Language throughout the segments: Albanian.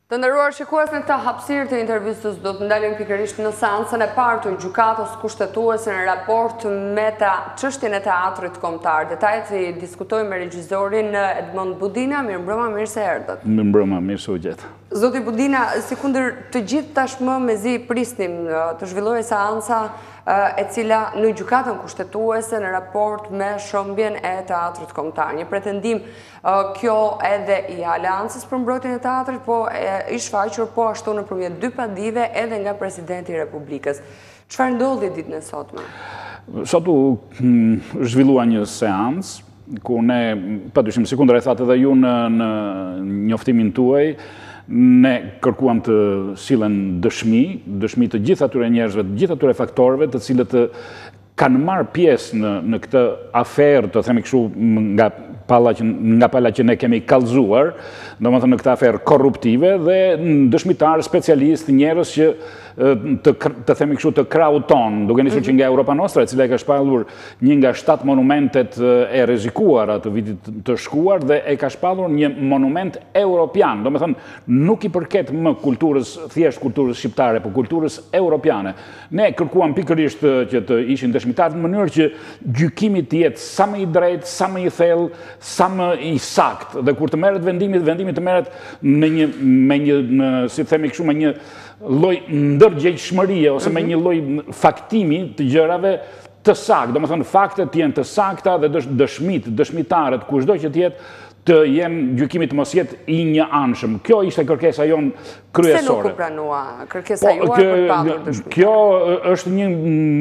Të nderuar shikues, në këtë hapësirë të intervistës do të ndalim pikërisht në seancën e parë të Gjykatës kushtetuese në raport me çështjen e Teatrit Kombëtar. Detajet i diskutojmë me regjisorin Edmond Budina. Mirëmbrëma, mirë se erdhët. Mirëmbrëma, mirë se u gjetë. Zoti Budina, sikundër të gjithë tashmë mezi prisnim të zhvillojë seanca e cila në Gjykatën kushtetuese në raport me shëmbjen e Teatrit Kombëtar. Një pretendim kjo edhe i Aleancës për mbrojtjen e teatrit, po i shfaqur po ashtu nëpërmjet dy padive edhe nga Presidenti i Republikës. Çfarë ndodhi ditën e sotme? Sot u zhvillua një seancë ku ne, padyshim sikundër e thatë edhe ju në njoftimin tuaj, ne kërkuam të sillen dëshmi të gjithë atyre njerëzve, të gjithë atyre faktorëve të cilët kanë marrë pjesë në këtë aferë, të themi kështu nga pala që ne kemi kallëzuar, domethënë në këtë aferë korruptive, dhe dëshmitarë, specialistë, njerëz që të themi kështu të krahut ton, duke nisur që nga Europa Nostra, e cila e ka shpallur një nga 7 monumentet e rrezikuara të vitit të shkuar dhe e ka shpallur një monument europian. Domethënë nuk i përket më kulturës, thjesht kulturës shqiptare, por kulturës europiane. Ne kërkuam pikërisht që të ishin dëshmitarë në mënyrë që gjykimi të jetë sa më i drejtë, sa më i thellë, sa më i saktë, dhe kur të merret vendimi të merret me një, si themi kështu, me një lloj ndërgjegjshmërie ose me një lloj faktimi të gjërave të saktë. Domethënë faktet të jenë të sakta dhe dëshmitarët, kushdo që të jetë, të jenë gjykimit mos jetë i një anshëm. Kjo ishte kërkesa jonë kryesore. Pse nuk u pranua kërkesa juaj për patur dëshmitar? Kjo është një,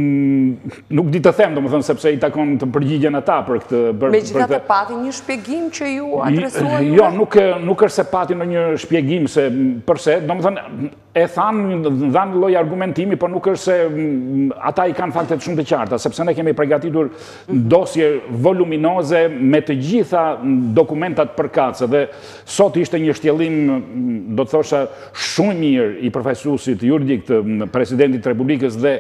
nuk di të them, domethënë, sepse i takon të përgjigjen ata për këtë. Megjithatë pati një shpjegim që ju adresuar? Jo, nuk është se pati në një shpjegim se përse, domethënë e dhanë lloj argumentimi, por nuk është se ata i kanë faktet shumë të qarta, sepse ne kemi përgatitur dosje voluminoze me të gjitha dokumentat përkatëse, dhe sot ishte një shtjellim, do të thosha, shumë mirë i përfaqësuesit juridik të Presidentit të Republikës dhe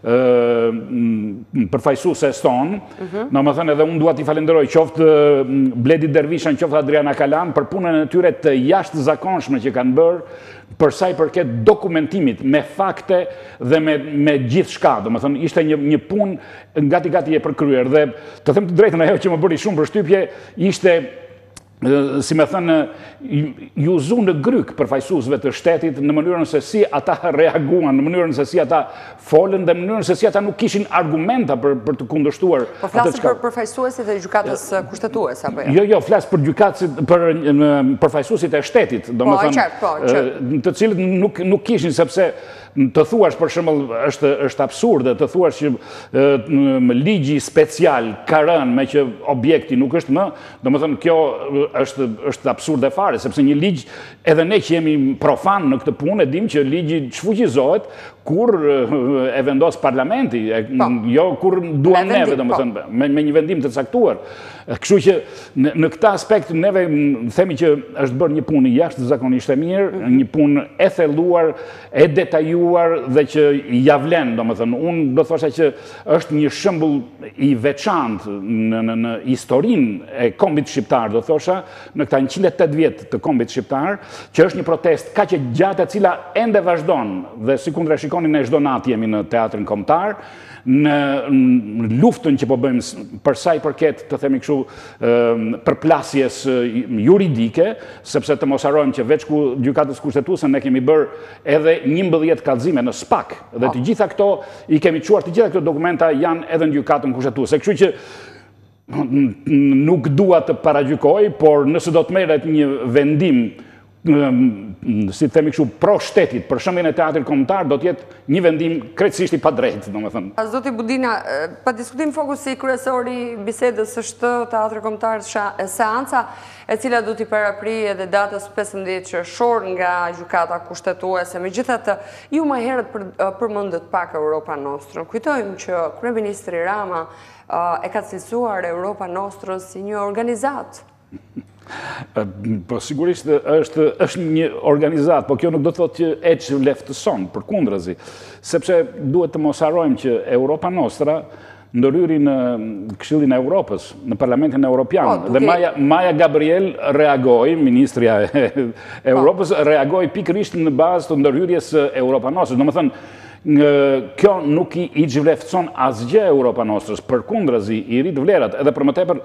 përfaqësues ton. Domethënë edhe unë dua t'i falenderoj qoftë Bledi Dervishan, qoftë Adriana Kalan për punën e tyre të jashtëzakonshme që kanë bërë për sa i përket dokumentimit me fakte dhe me gjithçka. Domethënë ishte një punë gati e përkryer, dhe të them të drejtën, ajo që më bëri shumë përshtypje ishte, si me thënë, ju zu në gryk përfaqësuesve të shtetit në mënyrën se si ata reaguan, në mënyrën se si ata folën dhe në mënyrën se si ata nuk kishin argumenta për të kundërshtuar. Po flasim për përfaqësuesit e Gjykatës kushtetuese apo jo? Jo, flas për përfaqësuesit e shtetit, domethënë, të cilët nuk kishin, sepse të thuash për shembull është absurde të thuash që ligji special ka rënë me që objekti nuk është më, domethënë kjo është absurde fare, sepse një ligj, edhe ne që jemi profan në këtë punë, e dim që ligji çfuqizohet kur e vendos parlamenti, jo kur duam neve, domethënë, me një vendim të caktuar. Kështu që në këtë aspekt neve themi që është bërë një punë jashtëzakonisht e mirë, një punë e thelluar, e detajuar dhe që ja vlen, domethënë. Unë do thosha që është një shembull i veçantë në historinë e kombit shqiptar, do thosha, në këta 108 vjet të kombit shqiptar, që është një protestë kaq e gjatë e cila ende vazhdon, dhe sikundër e shikoni ne çdo natë jemi në Teatrin Kombëtar, në luftën që po bëjmë për sa i përket, të themi kështu, përplasjes juridike, sepse të mos harrojmë që veç ku Gjykatës kushtetuese ne kemi bërë edhe 11 kallëzime në SPAK, dhe të gjitha këto i kemi çuar, të gjitha këto dokumenta janë edhe në Gjykatën kushtetuese. Kështu që nuk dua të paragjykoj, por nëse do të merret një vendim, si të themi kështu, pro shtetit për shëmbjen e Teatrit Kombëtar, do të jetë një vendim krejtësisht i padrejtë, domethënë. Zoti Budina, pa diskutim fokusi kryesori bisedës është Teatri Kombëtar seanca, e cila do t'i paraprijë edhe datës 15 qershor nga Gjykata kushtetuese. Megjithatë, ju më herët përmendët pak Europa Nostrën. Kujtojmë që kryeministri Rama e ka cilësuar Europa Nostrën si një organizat. Po sigurisht është një organizat, po kjo nuk do të thotë që e që leftëson, përkundrazi, sepse duhet të mos harrojmë që Europa Nostra ndërhyri në Këshillin e Europës, në Parlamentin Evropian. Dhe Maja Gabriel reagoi, ministrja e Europës, reagoi pikërisht në bazë të ndërhyrjes Europanostrës. Domethënë, kjo nuk i zhvleftëson asgjë Europanostrës, përkundrazi i rrit vlerat, edhe për më tepër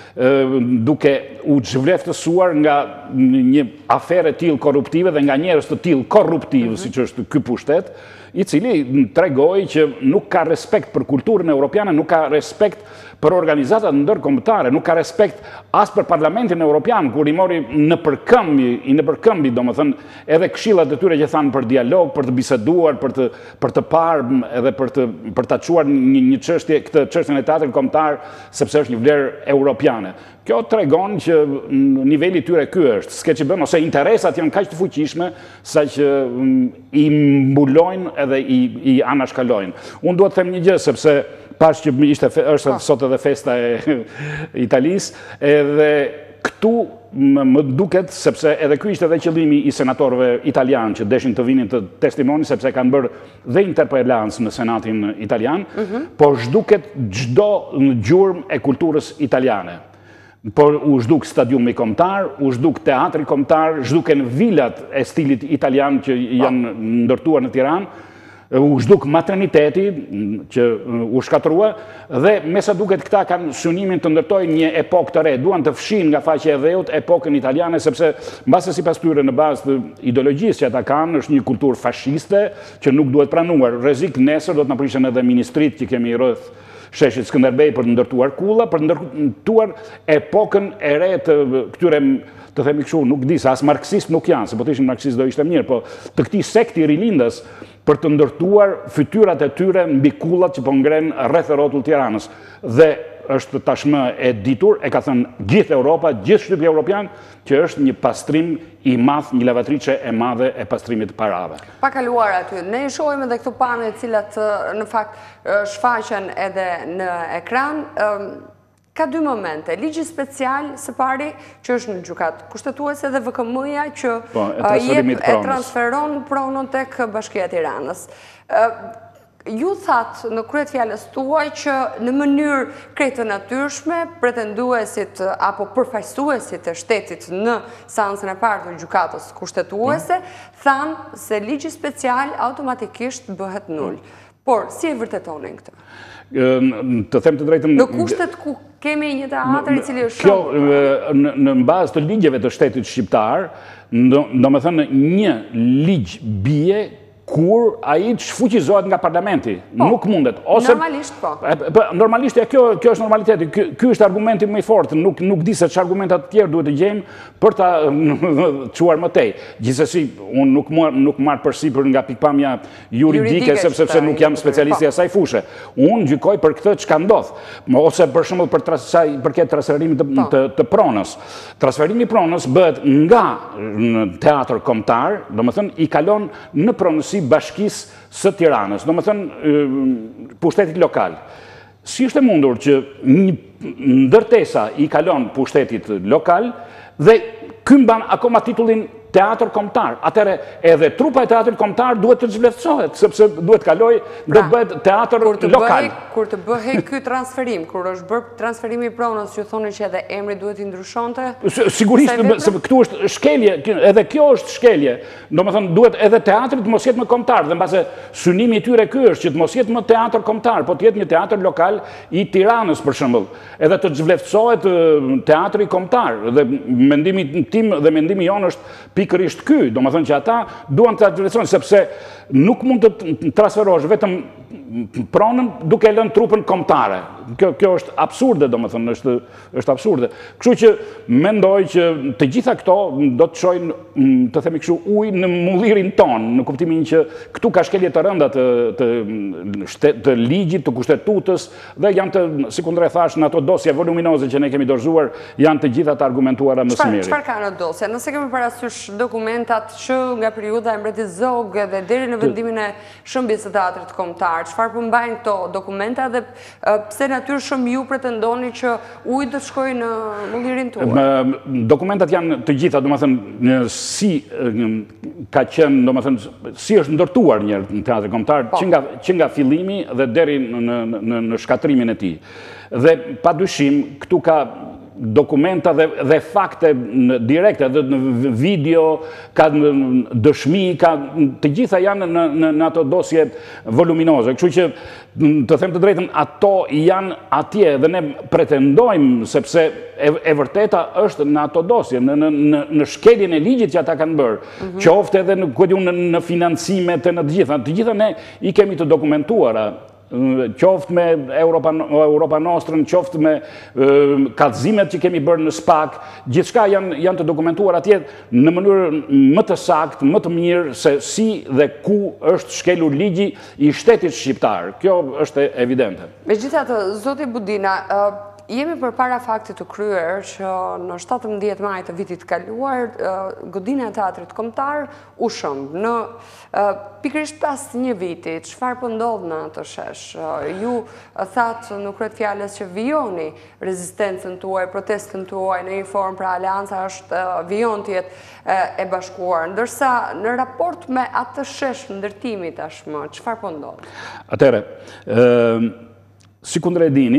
duke u zhvleftësuar nga një afere tillë korruptive dhe nga njerëz të tillë korruptiv, siç është ky pushtet, i cili tregoi që nuk ka respekt për kulturën europiane, nuk ka respekt për organizatat ndërkombëtare, nuk ka respekt as për Parlamentin Evropian, kur i mori në përkëmbi, domethënë edhe këshillat e tyre që thanë për dialog, për të biseduar, për të parë edhe për ta çuar një çështje, këtë çështjen e Teatrit Kombëtar, sepse është një vlerë europiane. Kjo tregon që niveli tyre ky është, s'ke që bën, ose interesat janë kaq të fuqishme sa që i mbulojnë edhe i anashkalojnë. Unë duhet të them një gjë, sepse pash që është sot edhe festa e Italisë, edhe këtu më duket, sepse edhe ky ishte edhe qëllimi i senatorëve italian që deshin të vinin të testimoni, sepse kanë bërë dhe interpelancë në Senatin italian, por zhduket çdo gjurmë e kulturës italiane. Por u zhduk stadiumi kombëtar, u zhduk teatri kombëtar, zhduken vilat e stilit italian që janë ndërtuar në Tiranë, u zhduk materniteti që u shkatrua, dhe me sa duket këta kanë synimin të ndërtojnë një epokë të re, duan të fshin nga faqja e dheut epokën italiane, sepse mbase sipas tyre në bazë të ideologjisë që ata kanë, është një kulturë fashiste që nuk duhet pranuar. Rrezik nesër do të na prishin edhe ministrit që kemi rreth sheshit Skënderbej për të ndërtuar kulla, për të ndërtuar epokën e re të këtyre, të themi kështu, nuk di, as marksist nuk janë, se po të ishin marksist do ishte mirë, po të këtij sekti rilindas për të ndërtuar fytyrat e tyre mbi kullat që po ngren rreth rrotull Tiranës. Dhe është tashmë e ditur, e ka thënë gjithë Europa, gjithë shtypja evropian, që është një pastrim i madh, një lavatriçe e madhe e pastrimit të parave. Pa kaluar aty, ne i shohim edhe këto pame të cilat në fakt shfaqen edhe në ekran. Ka dy momente, ligji special së pari që është në gjykatë kushtetuese dhe VKM-ja që e transferon pronën tek Bashkia e Tiranës. Ju thatë në kryet fjalës tuaj që në mënyrë krejt të natyrshme, pretenduesit apo përfaqësuesit e shtetit në seancën e parë të gjykatës kushtetuese, thanë se ligji special automatikisht bëhet nul. Por, si e vërtetonin këtë? Të them të drejtën... Në kushtet ku kemi një teatër i cili është shumë... Kjo, në bazë të ligjeve të shtetit shqiptar, do me thënë një ligj bie kur ai shfuqizohet nga parlamenti. Nuk mundet. Normalisht po. Normalisht, kjo është normaliteti. Ky është argumenti më i fortë. Nuk di se çfarë argumentat të tjerë duhet të gjejmë për ta çuar më tej. Gjithsesi, unë nuk marr përsipër nga pikpamja juridike, sepse nuk jam specialist i asaj fushë. Unë gjykoj për këtë çka ndodh. Ose për shembull përket transferimit të pronës. Transferimi i pronës bëhet nga teatri kombëtar, domethënë i kalon në pronësi Bashkisë së Tiranës, do më thënë pushtetit lokal. Si është e mundur që një ndërtesa i kalon pushtetit lokal dhe ky mban akoma titullin teatr kombëtar. Atëherë edhe trupa e teatrit kombëtar duhet të zhvleftësohet, sepse duhet kaloj, do të bëhet teatr lokal. Kur të bëhej ky transferim, kur është bërë transferimi i pronës, ju thoni që edhe emri duhet i ndryshonte? Sigurisht, sepse këtu është shkelje, edhe kjo është shkelje. Domethënë duhet edhe teatri të mos jetë më kombëtar, dhe mbase synimi i tyre ky është që të mos jetë më teatr kombëtar, po të jetë një teatr lokal i Tiranës për shembull, edhe të zhvleftësohet teatri kombëtar. Dhe mendimi tim dhe mendimi jon është pikërisht ky, domethënë që ata duan të zhvleftësojnë, sepse nuk mund të transferosh vetëm pronën duke lënë trupën kombëtare. Kjo është absurde, domethënë, është absurde. Kështu që mendoj që të gjitha këto do të çojnë, të themi kështu, ujë në mullirin ton, në kuptimin që këtu ka shkelje të rënda të ligjit, të kushtetutës, dhe janë të, sikundër e thash, në ato dosja voluminoze që ne kemi dorëzuar, janë të gjitha të argumentuara më së miri. Çfarë ka në dosja? Nëse kemi parasysh dokumentat që nga periudha e mbretit Zog dhe deri në vendimin e shëmbjes së Teatrit Kombëtar? Çfarë përmbajnë këto dokumenta dhe pse natyrë shumë ju pretendoni që ujë do të shkojë në mullirin tuaj? Dokumentat janë të gjitha, domethënë si ka qenë, domethënë si është ndërtuar një në Teatrin Kombëtar që nga fillimi dhe deri në shkatrimin e tij. Dhe padyshim këtu ka dokumenta dhe fakte direkte, dhe në video, ka dëshmi, të gjitha janë në ato dosje voluminoze. Kështu që, të them të drejtën, ato janë atje dhe ne pretendojmë, sepse e vërteta është në ato dosje, në shkeljen e ligjit që ata kanë bërë, qoftë edhe në financimet e në të gjitha ne i kemi të dokumentuara, qoftë me Europa Nostrën, qoftë me kallëzimet që kemi bërë në SPAK, gjithçka janë të dokumentuar atje në mënyrë më të saktë, më të mirë se si dhe ku është shkelur ligji i shtetit shqiptar. Kjo është evidente. Megjithatë, Zoti Budina, jemi përpara faktit të kryer që në 17 maj të vitit kaluar, godina e Teatrit Kombëtar u shëmb. Në pikërisht pas një viti, çfarë po ndodh në atë shesh? Ju thatë në kryet fjalës që vijoni rezistencën tuaj, protestën tuaj në një formë, pra aleanca është vijon të jetë e bashkuar. Ndërsa në raport me atë shesh ndërtimi tashmë, çfarë po ndodh? Atëherë, sikundër e dini,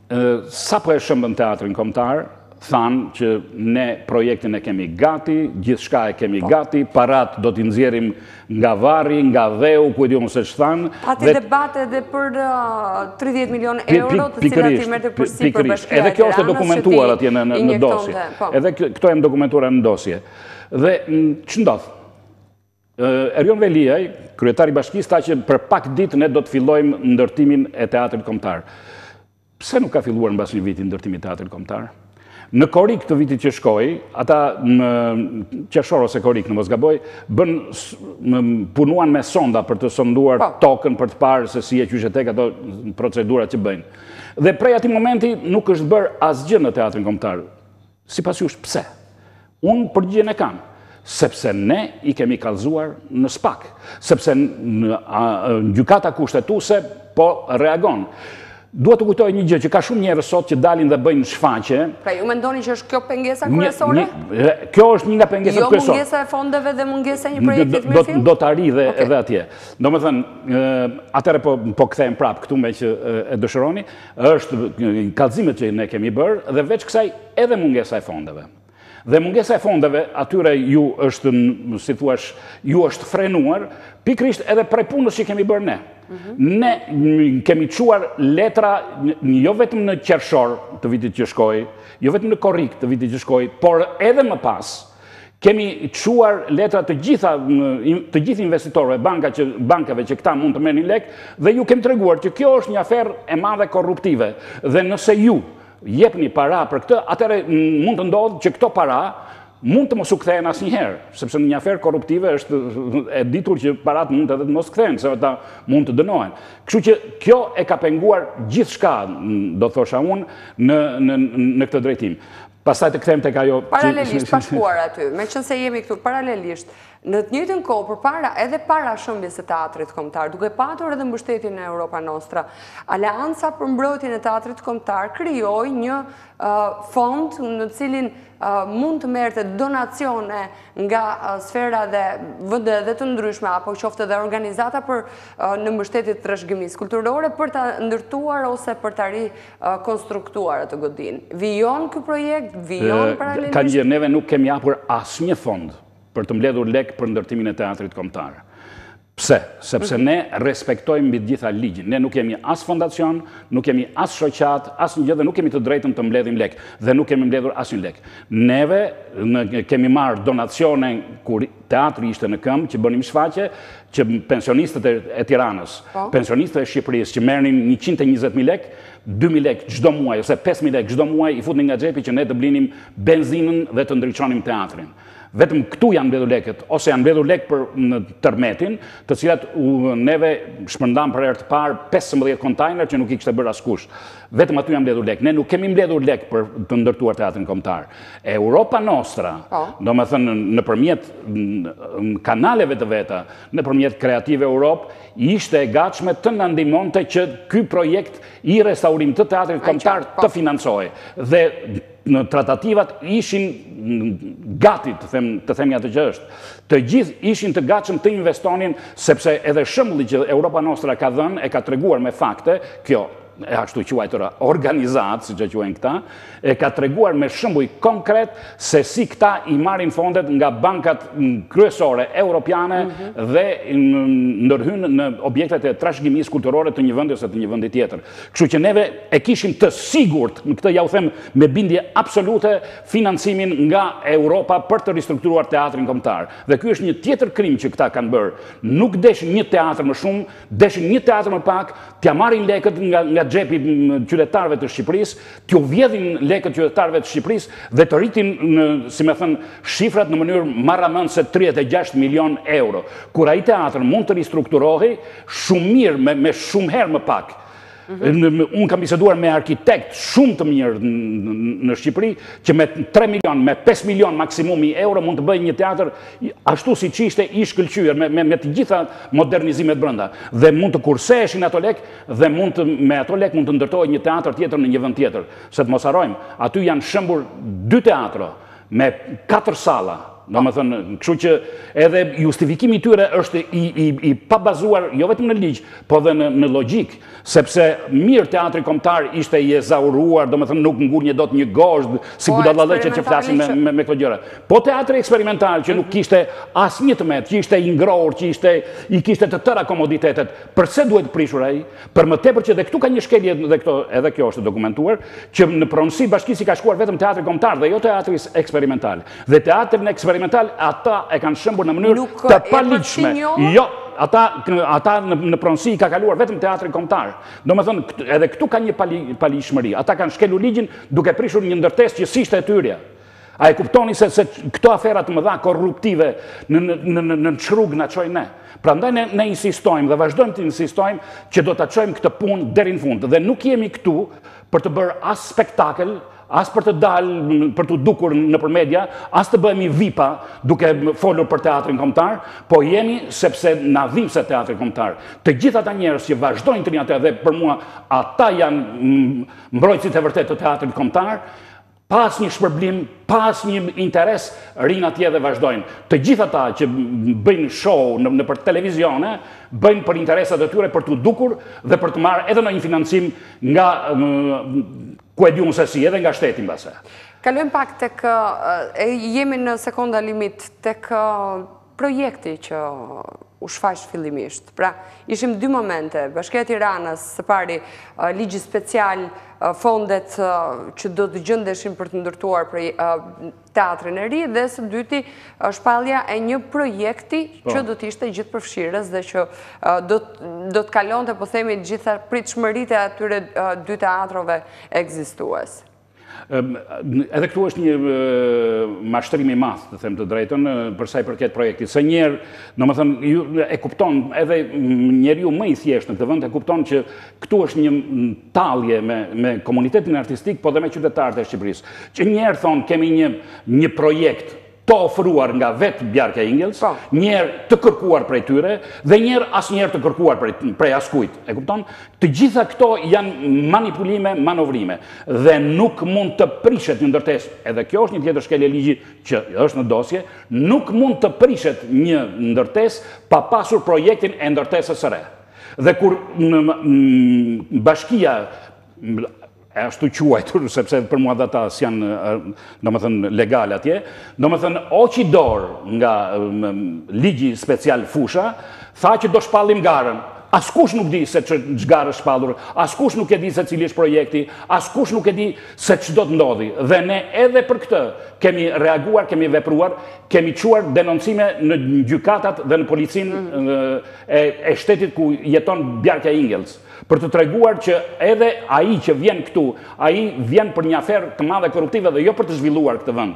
sa po e shëmbën Teatrin Kombëtar, thanë që ne projektin e kemi gati, gjithçka e kemi gati, parat do t'i nxjerrim nga varri, nga dheu, ku e diu se ç'thanë. Pati debate edhe për 30 milion euro, të cilat i merrte përsipër Bashkia e Edhe kjo është e dokumentuar atje në dosje. Edhe këto janë dokumentuara në dosje. Dhe ç'ndodh? Erjon Veliaj, kryetari i bashkisë, tha që për pak ditë ne do të fillojmë ndërtimin e Teatrit Kombëtar. Pse nuk ka filluar mbas një viti ndërtimi i Teatrit Kombëtar? Në korik të vitit që shkoi, ata në qershor ose korik, në mos gaboj, punuan me sonda për të sonduar tokën, për të parë se si e qyshe tek ato procedurat që bëjnë. Dhe prej atij momenti nuk është bërë asgjë në Teatrin Kombëtar. Sipas jush pse? Unë përgjigjen e kam. Sepse ne i kemi kallëzuar në SPAK. Sepse gjykata kushtetuese po reagon. Duhet të kujtoj një gjë që ka shumë njerëz sot që dalin dhe bëjnë shfaqje. Pra ju mendoni që është kjo pengesa kryesore? Kjo është një nga pengesat kryesore. Jo mungesa e fondeve dhe mungesa e një projekti të mirë? Do të arri dhe edhe atje. Domethënë, atëherë po kthehem prapë këtu me që e dëshironi, është kallëzimet që ne kemi bërë dhe veç kësaj edhe mungesa e fondeve. Dhe mungesa e fondeve, atyre ju është, si thuash, ju është frenuar, pikrisht edhe prej punës që kemi bërë ne. Ne kemi quar letra, jo vetëm në qershor të vitit që shkoi, jo vetëm në korrik të vitit që shkoi, por edhe më pas, kemi quar letra të gjithë investitorëve, bankave që këta mund të merrnin lek, dhe ju kemi treguar që kjo është një aferë e madhe korruptive. Dhe nëse ju jepni para për këtë, atëherë mund të ndodhë që këto para mund të mos u kthehen asnjëherë, sepse në një aferë korruptive është e ditur që parat mund edhe të mos kthehen, se ata mund të dënohen. Kështu që kjo e ka penguar gjithçka, do thosha unë, në këtë drejtim. Pastaj të kthehem tek ajo paralelisht pa shkuar aty, meqense jemi këtu paralelisht, në të njëjtën kohë edhe para shëmbjes së Teatrit Kombëtar, duke patur edhe mbështetjen e Europa Nostra, Aleanca për mbrojtjen e Teatrit Kombëtar krijoi një fond në cilin mund të merrte donacione nga sfera dhe vende edhe të ndryshme, apo qoftë edhe organizata për në mbështetje të trashëgimisë kulturore për ta ndërtuar ose për ta rikonstruktuar atë godinë. Vijon ky projekt, vijon paralelisht. Ka gjë, neve nuk kemi hapur asnjë fond për të mbledhur lek për ndërtimin e Teatrit Kombëtar. Pse? Sepse ne respektojmë mbi të gjitha ligjin. Ne nuk kemi as fondacion, nuk kemi as shoqat, as një gjë dhe nuk kemi të drejtën të mbledhim lek. Dhe nuk kemi mbledhur asnjë lek. Neve kemi marrë donacione kur teatri ishte në këmbë, që bënim shfaqje, që pensionistët e Tiranës, pensionistët e Shqipërisë që merrnin 120.000 lek, 2.000 lek çdo muaj ose 5.000 lek çdo muaj i futnin nga xhepi që ne të blinim benzinën dhe të ndriçonim teatrin. vetëm këtu janë mbledhur lekët, ose janë mbledhur lekë për në tërmetin, të cilat neve shpërndam për herë të parë 15 kontajner që nuk i kishte bërë askush. Vetëm aty janë mbledhur lekë. Ne nuk kemi mbledhur lekë për të ndërtuar Teatrin Kombëtar. Europa Nostra, domethënë nëpërmjet kanaleve të veta, nëpërmjet Kreative Europë, ishte e gatshme të na ndihmonte që ky projekt i restaurimit të Teatrit Kombëtar të financohej. Dhe në tratativat ishin gati, të themi atë që është. Të gjithë ishin të gatshëm të investonin, sepse edhe shembulli që Europa Nostra ka dhënë e ka treguar me fakte, kjo e ashtu quajtur organizatë, siç e quajnë këta, e ka treguar me shembuj konkret se si këta i marrin fondet nga bankat kryesore europiane dhe ndërhyjnë në objektet e trashëgimisë kulturore të një vendi ose të një vendi tjetër. Kështu që neve e kishim të sigurt, këtë ja u them me bindje absolute, financimin nga Europa për të ristrukturuar Teatrin Kombëtar. Dhe ky është një tjetër krim që këta kanë bërë. Nuk deshin një teatr më shumë, deshin një teatr më pak, t'ja marrin lekët nga xhepi qytetarëve të Shqipërisë, t'ju vjedhin lekët qytetarëve të Shqipërisë dhe të rritin, si më thënë, shifrat në mënyrë marramëndse 36 milion euro. Kur ai teatr mund të ristrukturohej shumë mirë, me shumë herë më pak. Unë kam biseduar me arkitekt shumë të mirë në Shqipëri, që me 3 milion, me 5 milion maksimumi euro mund të bëjë një teatr ashtu si që ishte i shkëlqyer, me të gjitha modernizimet brenda. Dhe mund të kurseheshin ato lek, dhe me ato lek mund të ndërtohej një teatr tjetër në një vend tjetër. Se të mos harrojmë, aty janë shembur 2 teatro me 4 salla. Domethënë, kështu që edhe justifikimi i tyre është i pabazuar jo vetëm në ligj, po dhe në logjik, sepse mirë Teatri Kombëtar ishte i ezauruar, domethënë nuk ngulnje dot një gozhd si budallallëqet që flasin me këto gjëra. Po teatri eksperimental që nuk kishte asnjë tmet, që ishte i ngrohur, që i kishte të tëra komoditetet, pse duhet prishur ai? Për më tepër që edhe këtu ka një shkelje dhe edhe kjo është dokumentuar, që në pronësi bashkisë ka shkuar vetëm Teatri Kombëtar dhe jo teatri eksperimental. Dhe teatrin eksperimental ata e kanë shembur në mënyrë të paligjshme. Jo, ata në pronësi ka kaluar vetëm Teatri Kombëtar. Domethënë, edhe këtu ka një paligjshmëri. Ata kanë shkelur ligjin duke prishur një ndërtesë që s'ishte e tyre. A e kuptoni se këto afera të mëdha korruptive në çrrug na çojnë ne. Prandaj ne insistojmë dhe vazhdojmë të insistojmë që do ta çojmë këtë punë deri në fund. Dhe nuk jemi këtu për të bërë as spektakël, as për të dalë, për të dukur nëpër media, as të bëhemi vipa duke folur për Teatrin Kombëtar, po jemi sepse na dhimbse Teatri Kombëtar. Të gjithë ata njerëz që vazhdojnë të rinë atë, dhe për mua ata janë mbrojtësit e vërtet të Teatrit Kombëtar, pas një shpërblim, pas një interes, rinë atje dhe vazhdojnë. Të gjithë ata që bëjnë show nëpër televizione, bëjnë për interesat e tyre, për të dukur dhe për të marrë edhe në një financim nga ku e diun se si, edhe nga shteti mbase. Kalojmë pak tek, jemi në sekonda limit, tek projekti që u shfaq fillimisht. Pra, ishim 2 momente, Bashkia e Tiranës, së pari ligji special, fondet që do të gjendeshin për të ndërtuar teatrin e ri, dhe së dyti shpallja e një projekti që do të ishte gjithë përfshirës dhe që do të kalonte, po themi, gjitha pritshmëritë e atyre 2 teatrove ekzistues. Edhe këtu është një mashtrim i madh, të them të drejtën, për sa i përket projektit. Se njerë, domethënë, e kupton, edhe njeriu më i thjeshtë në këtë vend e kupton që këtu është një tallje me komunitetin artistik, po dhe me qytetarët e Shqipërisë. Që njerë thonë kemi një projekt të ofruar nga vetë Bjarka Ingels, njerë të kërkuar prej tyre, dhe njerë asnjëherë të kërkuar prej askujt. E kupton? Të gjitha këto janë manipulime, manovrime, dhe nuk mund të prishet një ndërtesë, edhe kjo është një tjetër shkelje ligji që është në dosje, nuk mund të prishet një ndërtesë pa pasur projektin e ndërtesës së re. Dhe kur bashkia e ashtu quajtur, sepse për mua data s'janë, domethënë, legale atje, domethënë, oqidor nga ligji special fusha, tha që do shpallim garën. Askush nuk di se ç'garë është shpallur, askush nuk e di se cili është projekti, askush nuk e di se ç'do të ndodhi. Dhe ne edhe për këtë kemi reaguar, kemi vepruar, kemi quar denoncime në gjykatat dhe në policinë e shtetit ku jeton Bjarka Ingels, për të treguar që edhe ai që vjen këtu, ai vjen për një aferë të madhe korruptive dhe jo për të zhvilluar këtë vend.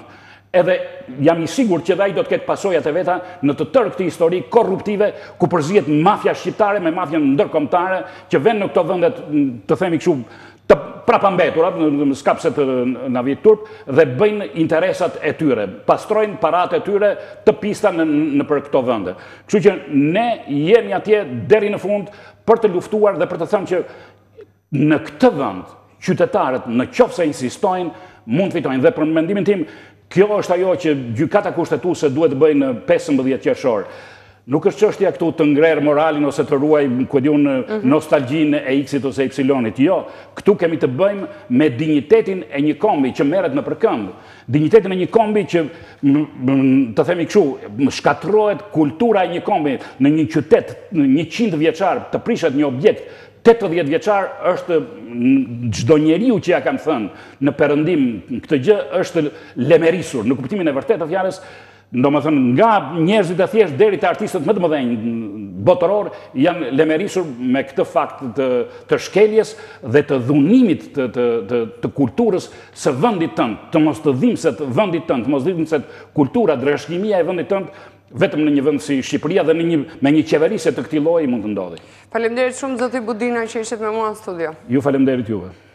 Edhe jam i sigurt që dhe ai do të ketë pasojat e veta në të tërë këtë histori korruptive ku përzihet mafia shqiptare me mafia ndërkombëtare që vënë në këto vende, të themi kështu, të prapambetura, s'ka pse të na vijë turp, dhe bëjnë interesat e tyre, pastrojnë paratë e tyre të pista në për këto vende. Kështu që ne jemi atje deri në fund për të luftuar dhe për të thënë që në këtë vend qytetarët në qoftë se insistojnë mund të fitojnë, dhe për mendimin tim kjo është ajo që gjykata kushtetuese duhet të bëjë në 15 qershor. Nuk është çështja këtu të ngrer moralin ose të ruaj nostalgjinë e X-it ose Y-it. Jo, këtu kemi të bëjmë me dinjitetin e një kombi që merret në përkëmbë. Dinjitetin e një kombi që, të themi kështu, shkatërrohet kultura e një kombi në një qytet 100 vjeçar, të prishet një objekt 80 vjeçar, është çdo njeriu që ja kam thënë në perëndim këtë gjë është lemerisur në kuptimin e vërtetë të fjalës, domethënë nga njerëzit e thjeshtë deri te artistët më të mëdhenj botëror janë lemerisur me këtë fakt të shkeljes dhe të dhunimit të kulturës së vendit tënd, të mos të dhimbset vendit tënd, të mos dhimbset kultura, drejtshmëria e vendit tënd, vetëm në një vend si Shqipëria dhe me një qeverisje të këtij lloji mund të ndodhi. Faleminderit shumë Zoti Budina që ishit me mua në studio. Ju faleminderit juve.